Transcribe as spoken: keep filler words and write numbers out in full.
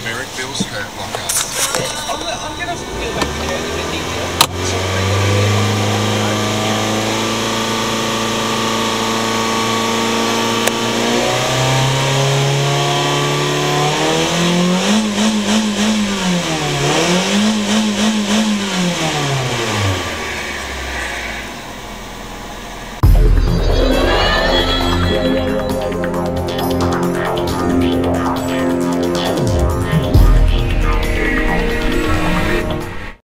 Merrickville's hurt locker. I'm, I'm going to go back there in a bit detail. So